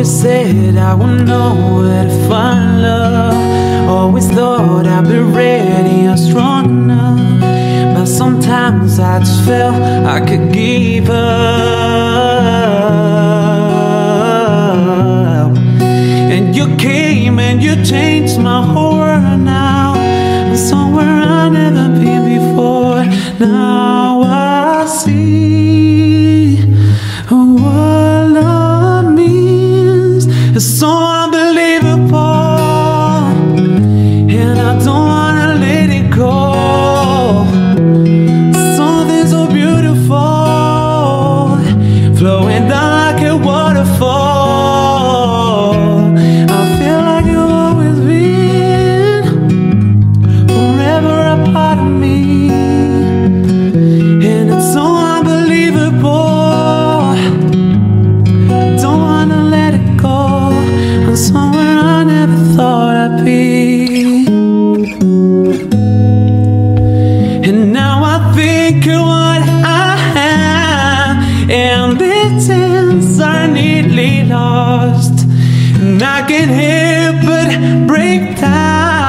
Always said I would know where to find love. Always thought I'd be ready or strong enough, but sometimes I just felt I could give up. And you came and you changed my whole world now. I'm somewhere I've never been before. Now I see what love means. It's so unbelievable, and I don't wanna let it go. Something so beautiful, flowing down like a waterfall. I feel like you've always been forever a part of me, and it's so unbelievable. Don't wanna let it go. I'm somewhere I never thought I'd be. And now I think of what I have, and the chance are neatly lost. And I can't help but break down.